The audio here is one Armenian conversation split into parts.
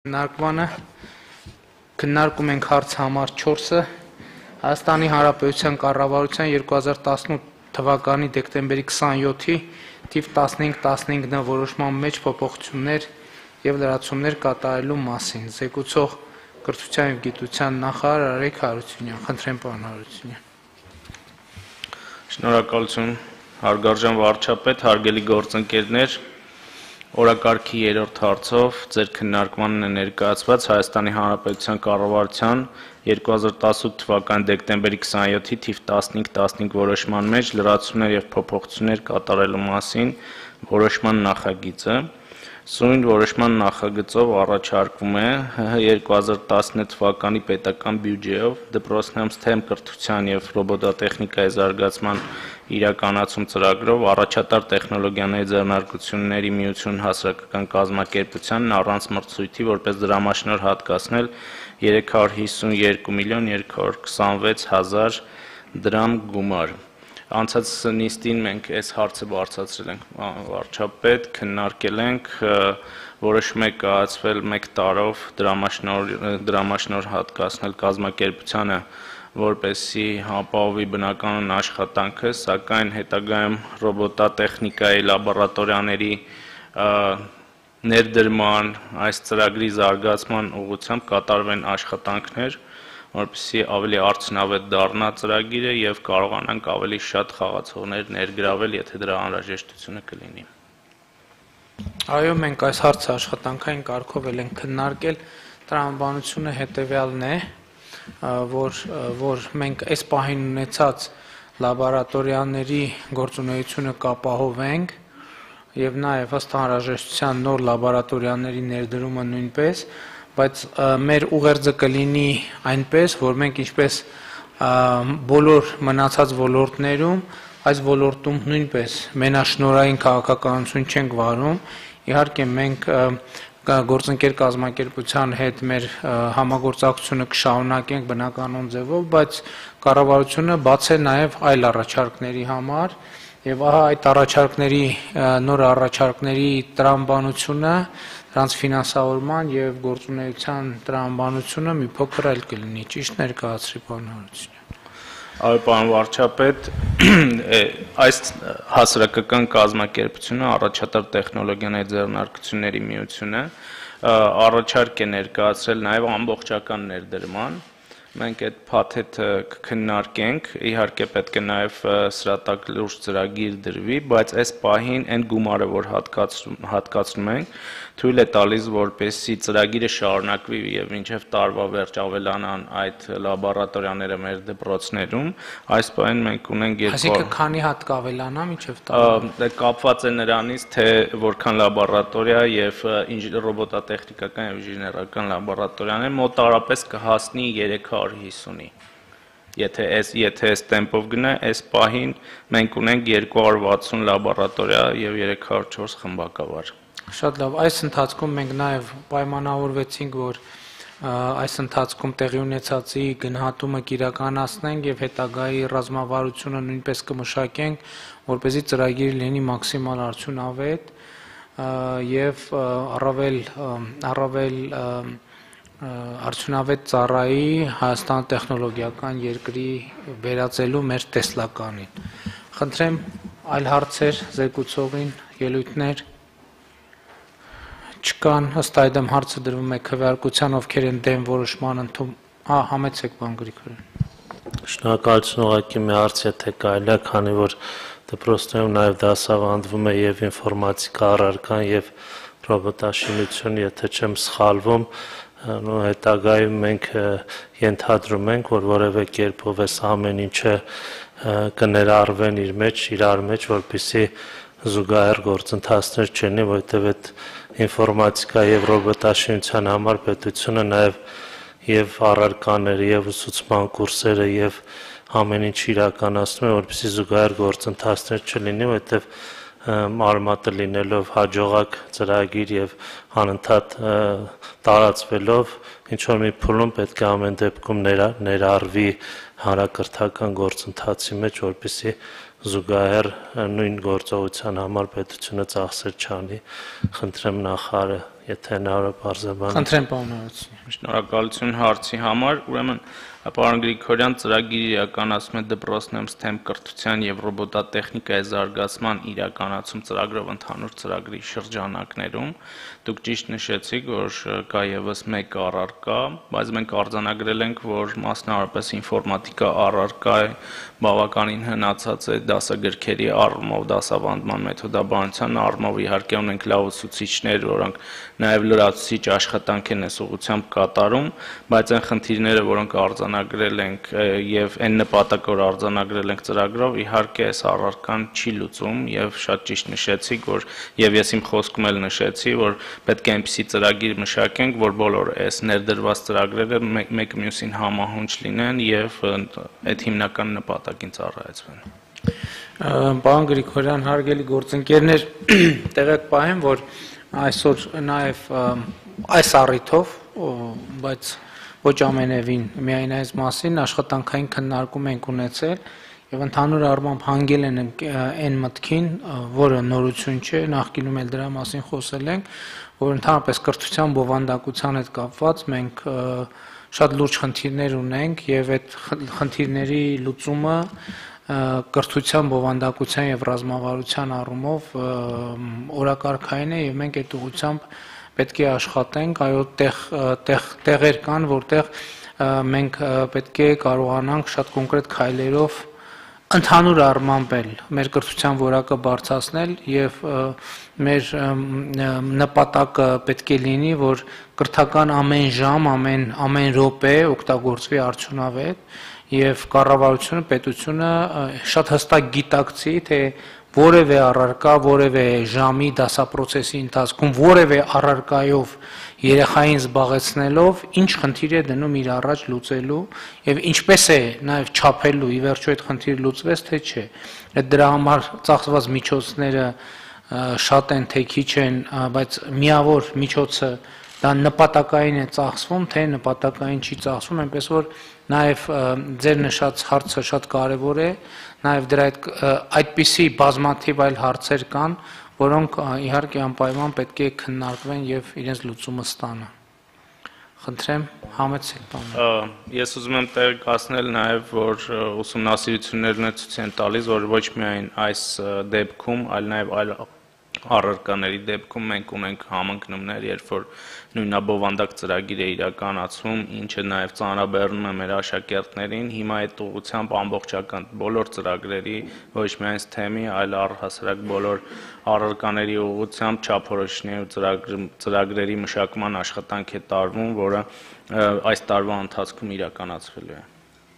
Քննարկմանը քննարկում ենք հարց համար 4-ը Հայաստանի Հանրապետության կառավարության 2018 թվականի դեկտեմբերի 27-ի թիվ 1515-ն որոշման մեջ փոփոխություններ եւ լրացումներ կատարելու մասին։ Զեկուցող կրթության եւ գիտության նախարար Արայք Հարությունյան։ Խնդրեմ, պարոն Հարությունյան։ Շնորհակալություն, հարգարժան վարչապետ, հարգելի գործընկերներ, օրակարգի 3-րդ հարցով ձեր քննարկմանն է ներկայացված Հայաստանի Հանրապետության կառավարության 2018 թվականի դեկտեմբերի 27-ի թիվ 1515 որոշման մեջ լրացումներ եւ փոփոխություններ կատարելու մասին որոշման նախագիծը։ Սույն որոշման նախագծով առաջարկվում է 2019 թվականի պետական բյուջեով դպրոցներում STEM կրթության եւ ռոբոտատեխնիկայի զարգացման իրականացում ծրագրով առաջատար տեխնոլոգիաների ձեռնարկությունների միություն հասարակական կազմակերպությանն առանց մրցույթի որպես դրամաշնորհ հատկացնել 352 միլիոն 226 հազար դրամ գումար։ Անցած նիստին մենք այս հարցը բարձրացրել ենք վարչապետ, քննարկել ենք, որոշում է կայացվել 1 տարով դրամաշնորհ հատկացնել կազմակերպությանը, որպեսզի ապահովի բնականon աշխատանքը, սակայն հետագայում ռոբոտատեխնիկայի լաբորատորիաների ներդրման, այս ծրագրի զարգացման ուղղությամբ կատարվեն աշխատանքներ, որպեսզի ավելի արդյունավետ դառնա ծրագիրը եւ կարողանանք ավելի շատ խաղացողներ ներգրավել, եթե դրա անհրաժեշտությունը կլինի։ Այո, մենք այս հարցը աշխատանքային կարգով ենք քննարկել, տրամաբանությունը հետեւյալն է, որ մենք այս պահին ունեցած լաբորատորիաների գործունեությունը կապահովենք եւ նաեւ ըստ անհրաժեշտության նոր լաբորատորիաների ներդրումը նույնպես, բայց մեր ուղերձը կլինի այնպես, որ մենք ինչպես բոլոր մնացած ոլորտներում, այս ոլորտում նույնպես մենաշնորհային քաղաքականություն չենք վարում, իհարկե մենք գործընկեր կազմակերպության հետ մեր համագործակցությունը կշարունակենք բնականon ձևով, բայց կառավարությունը բաց է նաև այլ առաջարկների համար եւ ահա այդ առաջարկների նոր առաջարկների տրամաբանությունը, դրանց ֆինանսավորման եւ գործունեության տրամաբանությունը մի փոքր այլ կլինի, ճիշտ ներկայացրի պարոն Հարությունյան։ Այո, պարոն վարչապետ, այս հասարակական կազմակերպությունը առաջատար տեխնոլոգիաների ձեռնարկությունների միությունը առաջարկ է ներկայացրել նաև ամբողջական ներդրման։ Մենք այդ փաթեթը կքննարկենք, իհարկե պետք է նաև սրատակ լուրջ ծրագիր դրվի, բայց այս պահին այն գումարը, որ հատկացնում ենք, թույլ է տալիս, որպեսզի ծրագիրը շարունակվի եւ մինչեւ տարվա վերջ ավելանան այդ լաբորատորիաները մեր դպրոցներում, այս պահին մենք ունենք Այսինքն քանի հատ կավելանա մինչեւ տարվա։ Կապված է նրանից, թե որքան լաբորատորիա եւ ռոբոտատեխնիկական եւ ինժեներական լաբորատորիաներ մոտարապես կհասնի 350-ի։ Եթե այս տեմպով գնա, այս պահին մենք ունենք 260 լաբորատորիա եւ 304 խմբակավար։ Շատ լավ, այս ընթացքում մենք նաև պայմանավորվեցինք, որ այս ընթացքում տեղի ունեցածի գնահատումը կիրականացնենք եւ հետագայի ռազմավարությունը նույնպես կմշակենք, որպեսզի ծրագիրը լինի մաքսիմալ արդյունավետ եւ առավել արդյունավետ ծառայի Հայաստան տեխնոլոգիական երկրի վերածելու մեր տեսլականին։ Խնդրեմ այլ հարցեր զեկուցողին, ելույթներ չկան, ըստ այդմ հարցը դրվում է քվեարկության, ովքեր են դեմ որոշման համեցեք պարոն Գրիգորյան։ Շնորհակալություն, ուղղակի մի հարց, եթե կարելի է, քանի որ դպրոցներում նաև դասավանդվում է եւ ինֆորմատիկա առարկան եւ ռոբոտաշինություն, եթե չեմ սխալվում, հետագայում մենք ենթադրում ենք, որ որևէ կերպով այս ամեն ինչը կներառվեն իրար մեջ, որպեսզի զուգահեռ գործընթացներ չլինի, որովհետև այդ ինֆորմատիկա եւ ռոբոտաշինության համար պետությունը նաեւ առարկաները եւ ուսուցման կուրսերը եւ ամեն ինչ իրականացնում է, որպեսզի զուգահեռ գործընթացներ չլինի, որովհետև արմատը լինելով հաջողակ ծրագիր եւ անընդհատ տարածվելով ինչ որ մի փուլում պետք է ամեն դեպքում ներառվի հանրակրթական գործընթացի մեջ, որպեսզի զուգահեռ նույն գործողության համար պետությունը ծախսեր չանի։ Խնդրեմ նախարարը եթե հնարավոր բարձրաբան։ Խնդրեմ պարոն Արարողյան։ Շնորհակալություն հարցի համար, ուրեմն Պարոն Գրիգորյան ծրագիրը իրականացում է դպրոցներում STEM կրթության եւ ռոբոտատեխնիկայի զարգացման իրականացում ծրագրով ընդհանուր ծրագրի շրջանակներում։ Դուք ճիշտ նշեցիք, որ կա եւս մեկ առարկա, բայց մենք արձանագրել ենք, որ մասնավորապես ինֆորմատիկա առարկայի բավականին հնացած է դասագրքերի առումով, դասավանդման մեթոդաբանության առումով իհարկե ունենք լավ ուսուցիչներ, որոնք նաեւ լրացուցիչ աշխատանք են այս ուղղությամբ կատարում, բայց այն խնդիրները, որոնք արձանագրել ենք եւ այն նպատակով արձանագրել ենք ծրագրով, իհարկե այս առարկան չի լուծում եւ շատ ճիշտ նշեցիք, որ եւ ես իմ խոսքում էլ նշեցի, որ պետք է այնպիսի ծրագիր մշակենք, որ բոլոր այս ներդրված ծրագրերը մեկը մյուսին համահունչ լինեն եւ այդ հիմնական նպատակին ծառայեցվեն։ Պարոն Գրիգորյան, հարգելի գործընկերներ, տեղեկ պահեմ, որ այսօր նաեւ այս առիթով, բայց ոչ ամենևին միայն այս մասին աշխատանքային քննարկում ենք ունեցել եւ ընդհանուր առմամբ հանգել են այն մտքին, որը նորություն չէ, նախկինում էլ դրա մասին խոսել ենք, որ ընդհանրապես կրթության բովանդակության հետ կապված մենք շատ լուրջ խնդիրներ ունենք եւ այդ խնդիրների լուծումը կրթության բովանդակության եւ ռազմավարության առումով օրակարգային է եւ մենք այդ ուղղությամբ պետք է աշխատենք, այո, տեղեր կան, որտեղ մենք պետք է կարողանանք շատ կոնկրետ քայլերով ընդհանուր առմամբ էլ մեր կրթության որակը բարձրացնել եւ մեր նպատակը պետք է լինի, որ կրթական ամեն ժամ, ամեն րոպե օգտագործվի արդյունավետ եւ կառավարությունը, պետությունը շատ հստակ գիտակցի, թե որևէ առարկա, որևէ ժամի դասապրոցեսի ընթացքում որևէ առարկայով երեխային զբաղեցնելով ինչ խնդիր է դնում իր առաջ լուծելու եւ ինչպես է նաեւ չափելու ի վերջո այդ խնդիրը լուծվեց թե չէ։ Այդ դրա համար ծախսված միջոցները շատ են թե քիչ են, բայց միավոր միջոցը դա նպատակային է ծախսվում, թե նպատակային չի ծախսվում, այնպես որ նաեւ ձեր նշած հարցը շատ կարեւոր է, նաեւ դրա այդպիսի բազմաթիվ այլ հարցեր կան, որոնք իհարկե անպայման պետք է քննարկվեն եւ իրենց լուծումը ստանան։ Խնդրեմ, համեցեք բանը։ Ես ուզում եմ տեղեկացնել նաեւ, որ ուսումնասիրություններն ցույց են տալիս, որ ոչ միայն այս դեպքում, այլ նաեւ այլ առարկաների դեպքում մենք ունենք համընկնումներ, երբ որ նույնաբովանդակ ծրագիր է իրականացվում, ինչը նաև ծանրաբեռնում է մեր աշակերտներին, հիմա այդ ուղղությամբ ամբողջական բոլոր ծրագրերի, ոչ միայն STEM-ի, այլ առհասարակ բոլոր առարկաների ուղղությամբ չափորոշիչների ու ծրագրերի մշակման աշխատանք է տարվում, որը այս տարվա ընթացքում իրականացվելու է։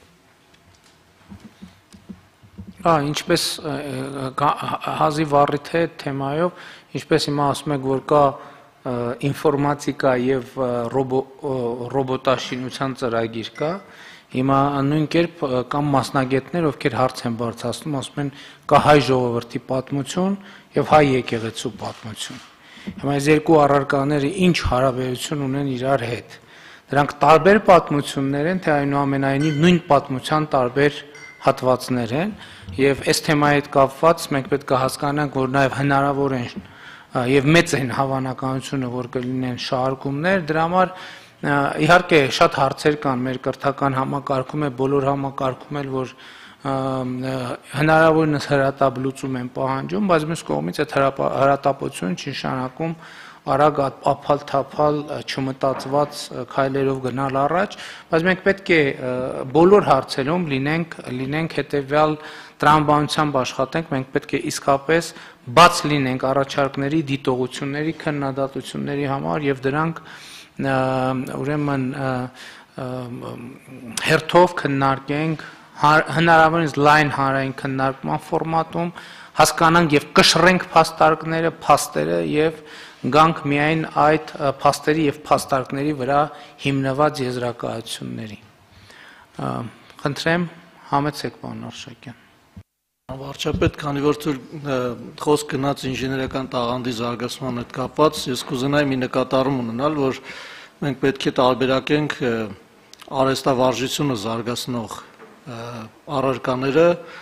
Ինչպես հազիվ առիթ է թեմայով, ինչպես հիմա ասում եք, որ կա ինֆորմատիկա եւ ռոբոտաշինության ծրագիր կա, հիմա նույն կերպ կան մասնագետներ, ովքեր հարց են բարձրացնում, ասում են կա հայ ժողովրդի պատմություն եւ հայ եկեղեցու պատմություն։ Հիմա այս երկու առարկաները ինչ հարաբերություն ունեն իրար հետ։ Դրանք տարբեր պատմություններ են, թե այնուամենայնիվ նույն պատմության տարբեր հատվածներ են եւ այս թեմայի հետ կապված մենք պետք է հասկանանք, որ նաեւ հնարավոր են եւ մեծ են հավանականությունը, որ կլինեն շարժումներ, դրա համար իհարկե շատ հարցեր կան մեր կրթական համակարգում է, բոլոր համակարգում էլ, որ հնարավորինս հրատապ լուծում են պահանջում, բայց մյուս կողմից այդ հրատապությունը չի նշանակում արագ ափալ-թափալ չմտածված քայլերով գնալ առաջ, բայց մենք պետք է բոլոր հարցերում լինենք հետեւյալ տրամաբանությամբ աշխատենք, մենք պետք է իսկապես բաց լինենք առաջարկների, դիտողությունների, քննադատությունների համար եւ դրանք ուրեմն հերթով քննարկենք հնարավորինս լայն հանրային քննարկման ֆորմատում, հասկանանք եւ կշռենք փաստարկները, փաստերը եւ գանք միայն այդ փաստերի եւ փաստարկների վրա հիմնված եզրակացությունների։ Խնդրեմ, համեցեք պարոն Արշակյան։ Վարչապետ, քանի որ խոսք գնաց ինժեներական տաղանդի զարգացման հետ կապված, ես կուզենայի մի նկատառում ունենալ, որ մենք պետք է տարբերակենք արհեստավարժությունը զարգացնող առարկաները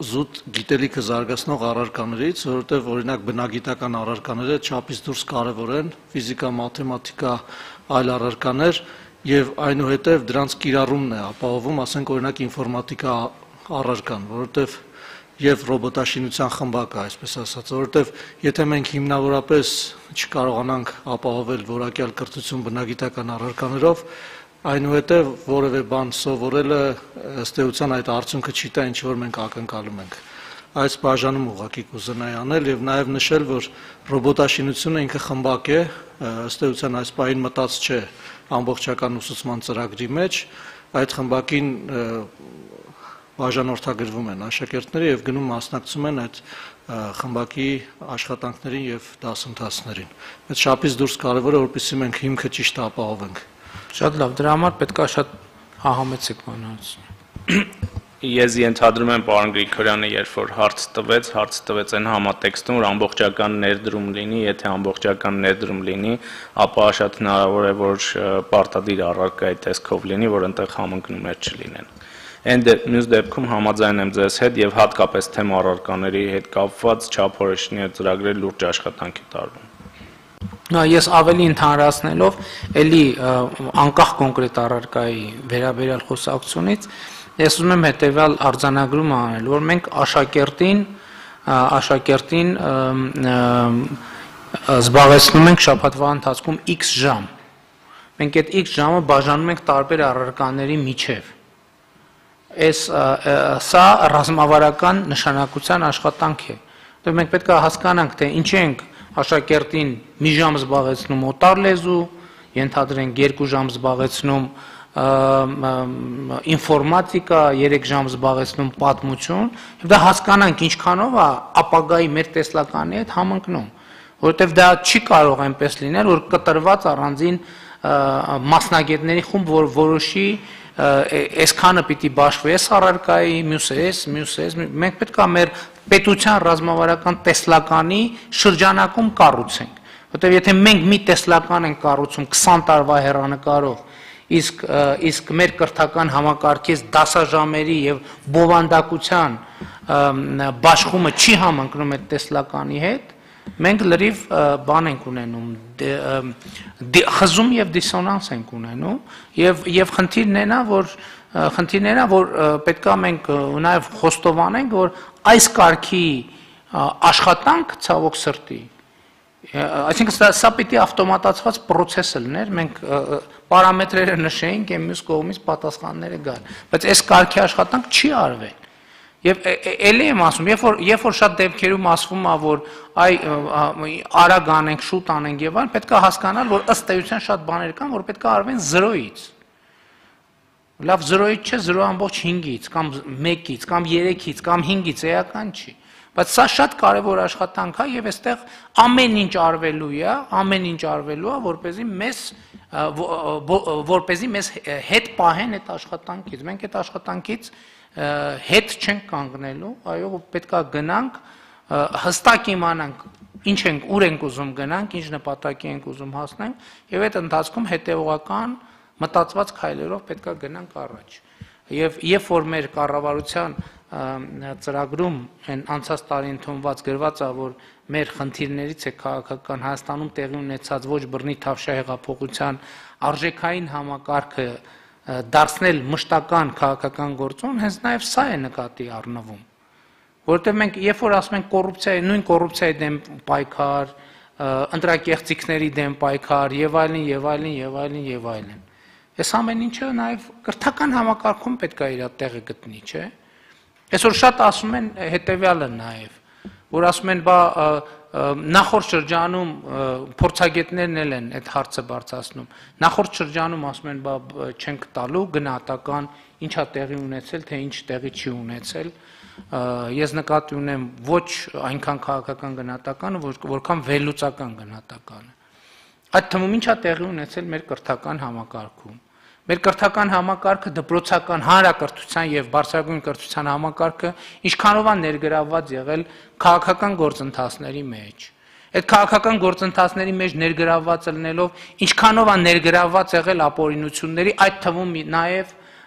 զուտ գիտելիքը զարգացնող առարկաներից, որովհետև օրինակ բնագիտական առարկաները չափից դուրս կարևոր են, ֆիզիկա, մաթեմատիկա, այլ առարկաներ եւ այնուհետև դրանց կիրառումն է ապահովում, ասենք օրինակ ինֆորմատիկա առարկան, որովհետև եւ ռոբոտաշինության խմբակը, այսպես ասած, որովհետեւ եթե մենք հիմնավորապես չկարողանանք ապահովել որակյալ կրթություն բնագիտական առարկաներով, այնուհետեւ որևէ բան սովորելը ըստ էության այդ արդյունքը չի տա, ինչ որ մենք ակնկալում ենք։ Այս բաժանում ուղղակի կուզենայի անել եւ նաեւ նշել, որ ռոբոտաշինությունը ինքը խմբակ է, ըստ էության այս պահին մտած չէ ամբողջական ուսուցման ծրագրի մեջ, այդ խմբակին բաժանորդագրվում են աշակերտները եւ գնում մասնակցում են այդ խմբակի աշխատանքներին եւ դասընթացներին։ Այդ շապից դուրս կարեւոր է, որպեսզի մենք հիմքը ճիշտ ապահովենք։ Շատ լավ, դրա համար պետք է շատ հահամեցեք բանալուց։ Ես ենթադրում եմ պարոն Գրիգորյանը, երբ որ հարց տվեց այն համատեքստում, որ ամբողջական ներդրում լինի, եթե ամբողջական ներդրում լինի, ապա շատ հնարավոր է, որ պարտադիր առարկայի տեսքով լինի, որ այնտեղ համընկնումներ չլինեն։ Մյուս դեպքում համաձայն եմ ձեզ հետ եւ հատկապես թեմ առարկաների հետ կապված չափորոշիչների ծրագրեր լուրջ աշխատանքի տարվում։ Ես ավելի ընդհանրացնելով, ելի անկախ կոնկրետ առարկայի վերաբերյալ խոսակցությունից, ես ուզում եմ հետեւյալ արձանագրումը անել, որ մենք աշակերտին զբաղեցնում ենք շաբաթվա ընթացքում X ժամ։ Մենք այդ X ժամը բաժանում ենք տարբեր առարկաների միջև։ Սա ռազմավարական նշանակության աշխատանք է։ Դե մենք պետք է հասկանանք, թե ինչ ենք աշակերտին մի ժամ զբաղեցնում օտար լեզու, ենթադրենք 2 ժամ զբաղեցնում ինֆորմատիկա, 3 ժամ զբաղեցնում պատմություն, եւ դա հասկանանք ինչքանով է ապագայի մեր տեսլականի հետ համընկնում, որովհետեւ դա չի կարող այնպես լինել, որ կտրված առանձին մասնագետների խումբ որ որոշի այսքանը պիտի բաշխվի այս առարկայի, մյուսը, մենք պետք է մեր պետության ռազմավարական տեսլականի շրջանակում կառուցենք, որտեղ եթե մենք մի տեսլական ենք կառուցում 20 տարվա հեռանկարով, իսկ մեր կրթական համակարգից դասաժամերի եւ բովանդակության բաշխումը չի համընկնում այդ տեսլականի հետ, մենք լրիվ բան ենք ունենում, խզում եւ դիսոնանս ենք ունենում եւ խնդիրն է, որ պետքա մենք նաեւ խոստովանենք, որ այս կարգի աշխատանք ցավոք սրտի, այսինքն սա պիտի ավտոմատացված process լիներ, մենք պարամետրերը նշեինք, եւ մյուս կողմից պատասխանները գան, բայց այս կարգի աշխատանք չի արվել։ Եվ էլի եմ ասում, երբ որ շատ դեպքերում ասվում է, որ արագ անենք, շուտ անենք եւ այլն, պետք է հասկանալ, որ ըստ էության շատ բաներ կան, որ պետք է արվեն 0-ից։ Լավ 0-ից չէ, 0.5-ից, կամ 1-ից, կամ 3-ից, կամ 5-ից, էական չի։ Բայց սա շատ կարևոր աշխատանք է եւ այստեղ ամեն ինչ արվելու է, որպեսզի մեզ հետ պահեն այդ աշխատանքից։ Մենք այդ աշխատանքից հետ չենք կանգնելու, այո, պետք է գնանք, հստակ իմանանք ինչ ենք, ուր ենք ուզում գնանք, ինչ նպատակի ենք ուզում հասնենք եւ այդ ընթացքում հետեւողական մտածված քայլերով պետք է գնանք առաջ։ Եվ երբ որ մեր կառավարության ծրագրում այն անցած տարի ընդունված գրված է, որ մեր խնդիրներից է քաղաքական Հայաստանում տեղի ունեցած ոչ բռնի թավշյա հեղափոխության արժեքային համակարգը դարձնել մշտական քաղաքական գործոն, հենց նաև սա է նկատի առնվում, որովհետև մենք երբ որ ասում ենք կոռուպցիայի, նույն կոռուպցիայի դեմ պայքար, ընտրակեղծիքների դեմ պայքար եւ այլն, այս ամեն ինչը նաև կրթական համակարգում պետք է իր տեղը գտնի, չէ՞։ Այսօր շատ ասում են հետեւյալը նաև, որ ասում են, բա նախորդ շրջանում փորձագետներն են այդ հարցը բարձրացնում։ Նախորդ շրջանում ասում են, բա չենք տալու գնահատական, ինչա տեղի ունեցել, թե ինչ տեղի չի ունեցել։ Ես նկատի ունեմ ոչ այնքան քաղաքական գնահատականը, որքան վերլուծական գնահատականը։ Այդ թվում ինչա տեղի ունեցել մեր կրթական համակարգում։ Մեր կրթական համակարգը դպրոցական հանրակրթության եւ բարձրագույն կրթության համակարգը ինչքանով է ներգրավված եղել քաղաքական գործընթացների մեջ։ Այդ քաղաքական գործընթացների մեջ ներգրավված լինելով ինչքանով է ներգրավված եղել ապօրինությունների, այդ թվում նաեւ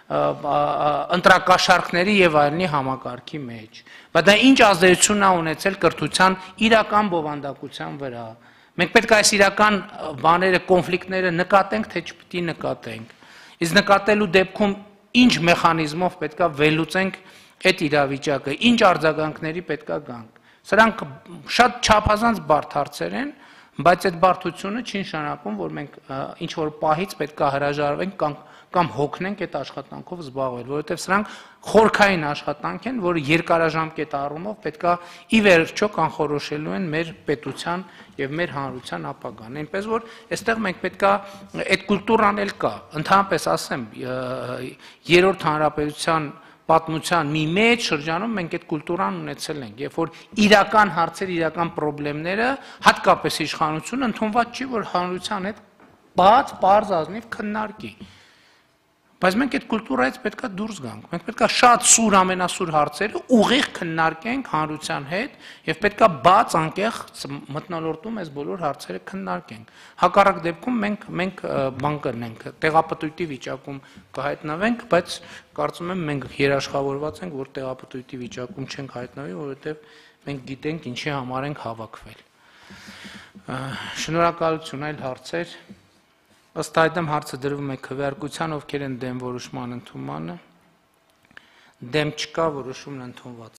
ընտրակաշառքների եւ այլնի համակարգի մեջ։ Բայց դա ինչ ազդեցություն է ունեցել կրթության իրական բովանդակության վրա։ Մենք պետք է այս իրական բաները, կոնֆլիկտները նկատենք, թե չպետք է նկատենք։ Իսկ նկատելու դեպքում ինչ մեխանիզմով պետք է վերլուծենք այդ իրավիճակը, ինչ արձագանքների պետք է գանք։ Սրանք շատ չափազանց բարդ հարցեր են, բայց այդ բարդությունը չի նշանակում, որ մենք ինչ որ պահից պետք է հրաժարվենք կամ հոգնենք այդ աշխատանքով զբաղվել, որովհետև սրանք խորքային աշխատանք են, որը երկարաժամկետ առումով պետք է ի վերջո կանխորոշելու են մեր պետության եւ մեր հանրության ապագան։ Այնպես որ այստեղ մենք պետք է այդ կուլտուրան էլ կա։ Ընդհանրապես ասեմ, երրորդ հանրապետության պատմության մի մեծ շրջանում մենք այդ կուլտուրան ունեցել ենք, երբ որ իրական հարցեր, իրական խնդիրները, հատկապես իշխանությունը ընդունված չի, որ հանրության հետ բաց, պարզ, ազնիվ քննարկի։ Բայց մենք այդ կուլտուրայից պետք է դուրս գանք։ Մենք պետք է շատ սուր, ամենասուր հարցերը ուղիղ քննարկենք հանրության հետ եւ պետք է բաց, անկեղ մթնոլորտում այս բոլոր հարցերը քննարկենք։ Հակառակ դեպքում մենք բան կնենք, տեղապտույտի վիճակում կհայտնվենք, բայց կարծում եմ մենք երաշխավորված ենք, որ տեղապտույտի վիճակում չենք հայտնվի, որովհետեւ մենք գիտենք ինչի համար ենք հավաքվել։ Շնորհակալություն, այլ հարցեր։ Ըստ այդմ հարցը դրվում է քվեարկության, ովքեր են դեմ որոշման ընդունմանը, դեմ չկա, որոշումն ընդունված։